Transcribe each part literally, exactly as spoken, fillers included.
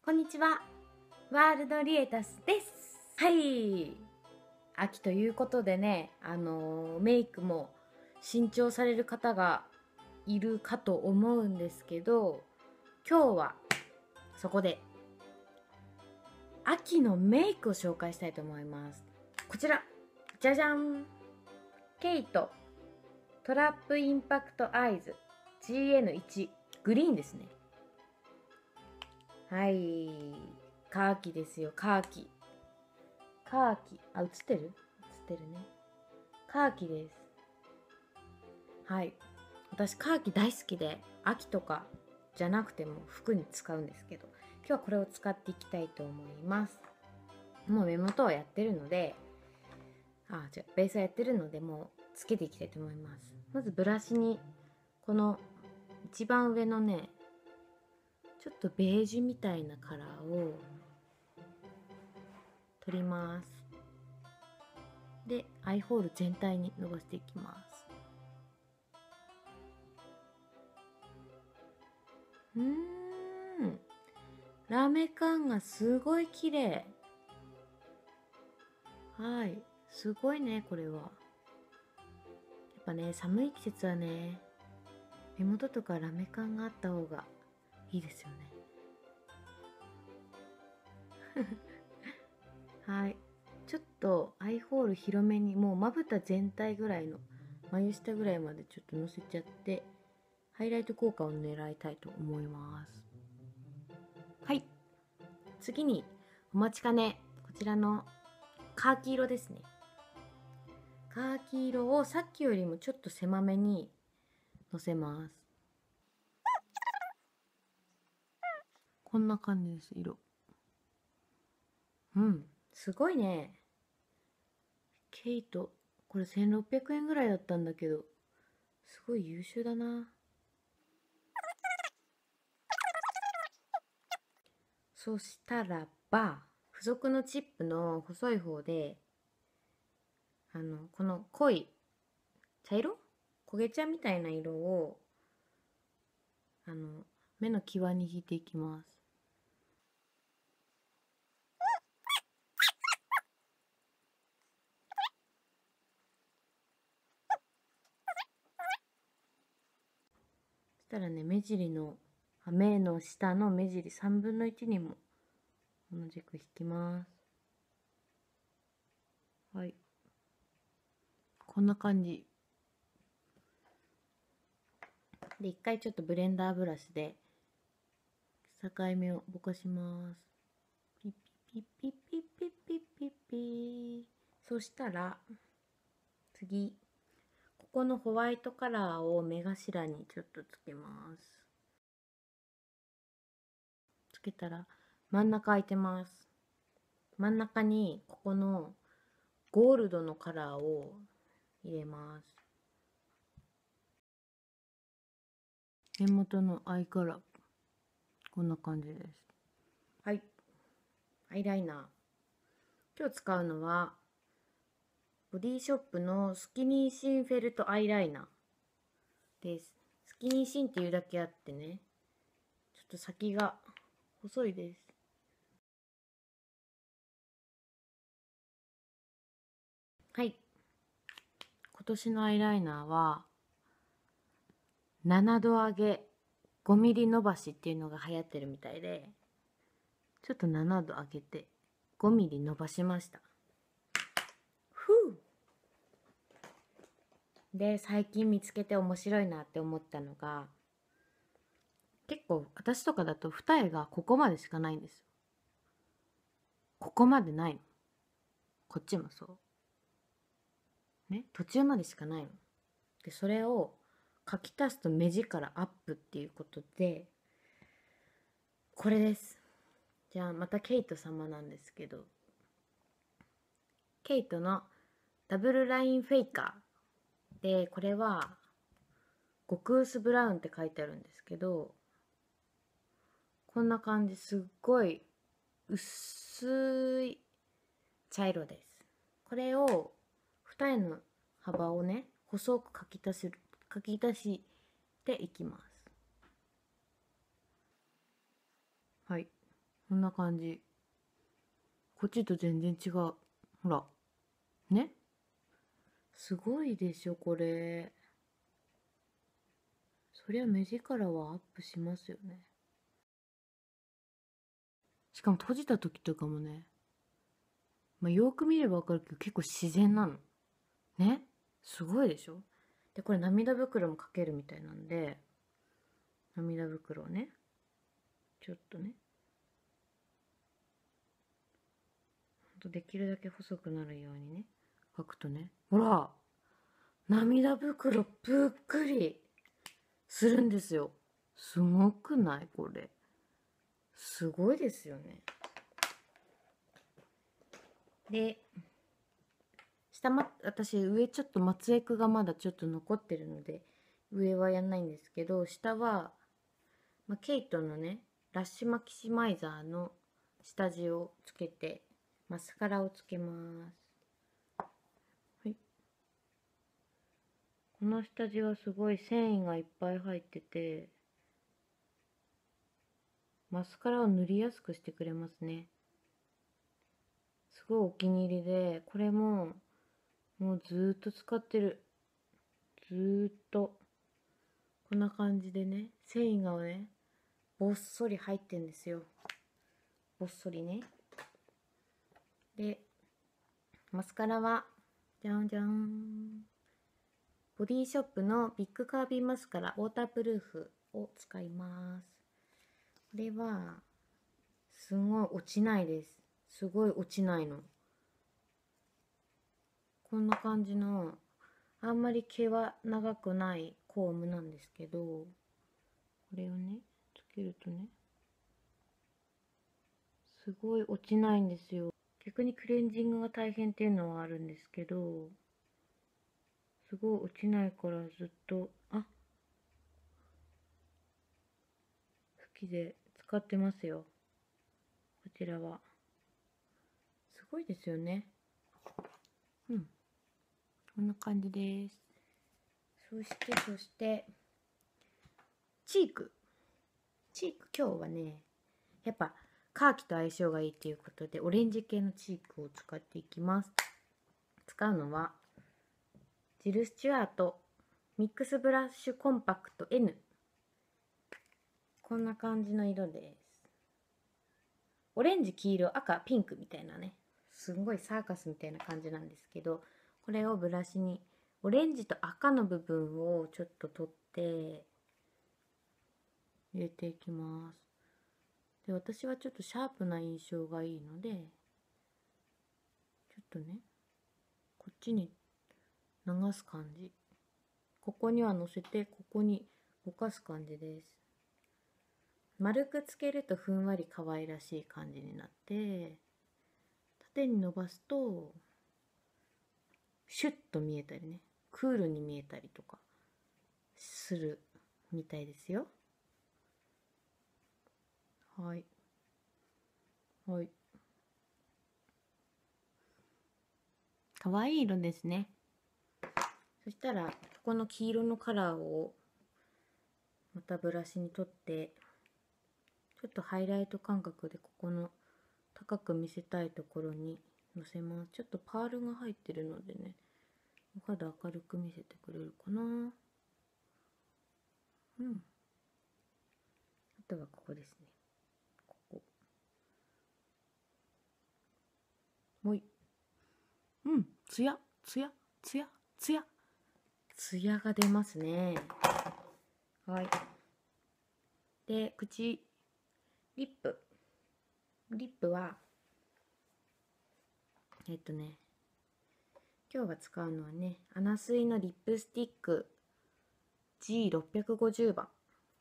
こんにちは、ワールドリエタスです。はい、秋ということでね、あのーメイクも新調される方がいるかと思うんですけど、今日はそこで秋のメイクを紹介したいと思います。こちら、じゃじゃん、ケイトトラップインパクトアイズ ジーエヌワン グリーンですね。はい、カーキですよ、カーキ。カーキ。あ、映ってる映ってるね。カーキです。はい。私、カーキ大好きで、秋とかじゃなくても服に使うんですけど、今日はこれを使っていきたいと思います。もう目元はやってるので、あ、じゃベースはやってるので、もうつけていきたいと思います。まずブラシに、この一番上のね、ちょっとベージュみたいなカラーを取ります。で、アイホール全体に伸ばしていきます。うーん、ラメ感がすごい綺麗。はい、すごいね、これは。やっぱね、寒い季節はね、目元とかラメ感があった方がいいですよね。はい、ちょっとアイホール広めに、もうまぶた全体ぐらいの眉下ぐらいまでちょっとのせちゃって、ハイライト効果を狙いたいと思います。はい、次にお待ちかね、こちらのカーキ色ですね。カーキ色をさっきよりもちょっと狭めにのせます。こんな感じです、色。うん、すごいね。ケイト、これせんろっぴゃくえんぐらいだったんだけど、すごい優秀だな。そしたらば、付属のチップの細い方で、あの、この濃い茶色、焦げ茶みたいな色を、あの、目の際に引いていきます。そしたらね、目尻の、目の下の目尻さんぶんのいちにも同じく引きます。はい。こんな感じ。で、一回ちょっとブレンダーブラシで境目をぼかします。ピッピッピッピッピッピッピッピッ。そしたら、次、ここのホワイトカラーを目頭にちょっとつけます。つけたら、真ん中空いてます。真ん中に、ここのゴールドのカラーを入れます。目元のアイカラー、こんな感じです。はい。アイライナー。今日使うのは、ボディショップのスキニーシンフェルトアイライナーです。スキニーシンっていうだけあってね、ちょっと先が細いです。はい。今年のアイライナーは、ななど上げごミリ伸ばしっていうのが流行ってるみたいで、ちょっとななど上げてごミリ伸ばしました。ふうで、最近見つけて面白いなって思ったのが、結構私とかだと二重がここまでしかないんですよ。ここまでないの。こっちもそう。ね、途中までしかないの。で、それを書き足すと目力アップっていうことで、これです。じゃあまたケイト様なんですけど、ケイトのダブルラインフェイカーで、これは極薄ブラウンって書いてあるんですけど、こんな感じ、すっごい薄い茶色です。これを二重の幅をね、細く書き足し書き足していきます。はい。 こんな感じ。こっちと全然違う。ほら。ね。すごいでしょ、これ。そりゃ目力はアップしますよね。しかも閉じた時とかもね、まあ、よく見ればわかるけど結構自然なの。ね。すごいでしょ。で、これ涙袋もかけるみたいなんで、涙袋をね、ちょっとね、ほんとできるだけ細くなるようにね、書くとね、ほら、涙袋ぷっくりするんですよ。すごくないこれ。すごいですよね。で、下ま、私上ちょっと松エクがまだちょっと残ってるので、上はやんないんですけど、下は、まあ、ケイトのね、ラッシュマキシマイザーの下地をつけて、マスカラをつけます。はい。この下地はすごい繊維がいっぱい入ってて、マスカラを塗りやすくしてくれますね。すごいお気に入りで、これももうずーっと使ってる。ずーっと。こんな感じでね、繊維がね、ぼっそり入ってんですよ。ぼっそりね。で、マスカラは、じゃんじゃん。ボディショップのビッグカービーマスカラウォータープルーフを使います。これは、すごい落ちないです。すごい落ちないの。こんな感じの、あんまり毛は長くないコームなんですけど、これをね、つけるとね、すごい落ちないんですよ。逆にクレンジングが大変っていうのはあるんですけど、すごい落ちないからずっと、あ、好きで使ってますよ。こちらは。すごいですよね。うん。こんな感じです。そして、そして、チーク。チーク、今日はね、やっぱ、カーキと相性がいいっていうことで、オレンジ系のチークを使っていきます。使うのは、ジル・スチュアートミックスブラッシュコンパクト エヌ。こんな感じの色です。オレンジ、黄色、赤、ピンクみたいなね、すんごいサーカスみたいな感じなんですけど、これをブラシに、オレンジと赤の部分をちょっと取って入れていきます。で、私はちょっとシャープな印象がいいので、ちょっとね、こっちに流す感じ。ここには乗せて、ここにぼかす感じです。丸くつけるとふんわり可愛らしい感じになって、縦に伸ばすとシュッと見えたりね、クールに見えたりとかするみたいですよ。はいはい、可愛い色ですね。そしたらここの黄色のカラーをまたブラシに取って、ちょっとハイライト感覚でここの高く見せたいところにのせます。ちょっとパールが入ってるのでね、お肌明るく見せてくれるかな。うん。あとはここですね。ここ。もうい。うん。つや、つや、つや、つや。つやが出ますね。はい。で、口、リップ。リップは、えっとね、今日は使うのはね、アナスイのリップスティック ジーろっぴゃくごじゅう 番。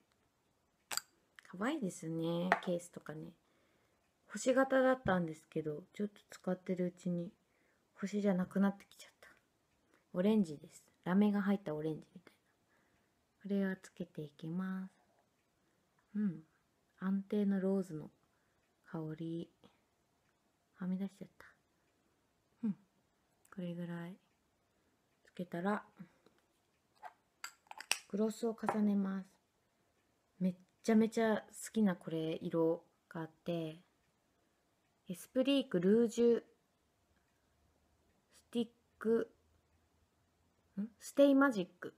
可愛いですよね、ケースとかね。星型だったんですけど、ちょっと使ってるうちに星じゃなくなってきちゃった。オレンジです。ラメが入ったオレンジみたいな。これをつけていきます。うん。安定のローズの香り。はみ出しちゃった。うん。これぐらいつけたら、グロスを重ねます。めっちゃめちゃ好きなこれ色があって、 エスプリークルージュスティックんステイマジック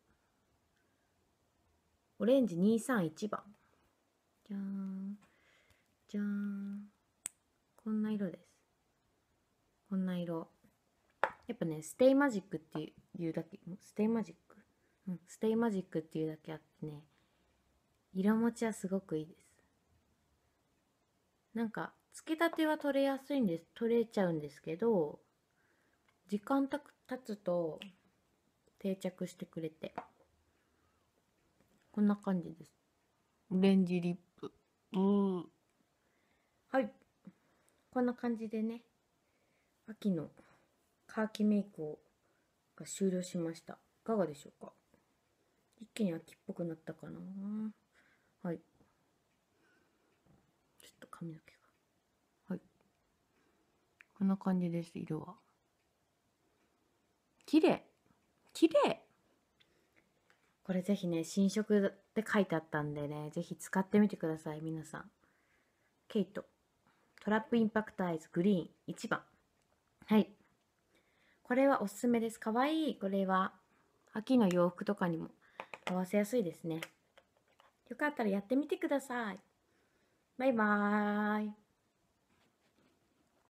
オレンジにさんいちばん。じゃーんじゃーん。こんな色です。こんな色。やっぱね、ステイマジックっていうだけ、ステイマジックうん、ステイマジックっていうだけあってね、色持ちはすごくいいです。なんか、つけたては取れやすいんです、取れちゃうんですけど、時間た経つと定着してくれて、こんな感じです。オレンジリップ。うん。はい。こんな感じでね、秋のカーキメイクをが終了しました。いかがでしょうか。一気に秋っぽくなったかな。はい。ちょっと髪の毛が。はい。こんな感じです、色は。綺麗。綺麗。これぜひね、新色って書いてあったんでね、ぜひ使ってみてください、皆さん。ケイト。トラップインパクトアイズグリーンいちばん。はい。これはおすすめです。かわいい。これは秋の洋服とかにも合わせやすいですね。よかったらやってみてください。バイバーイ。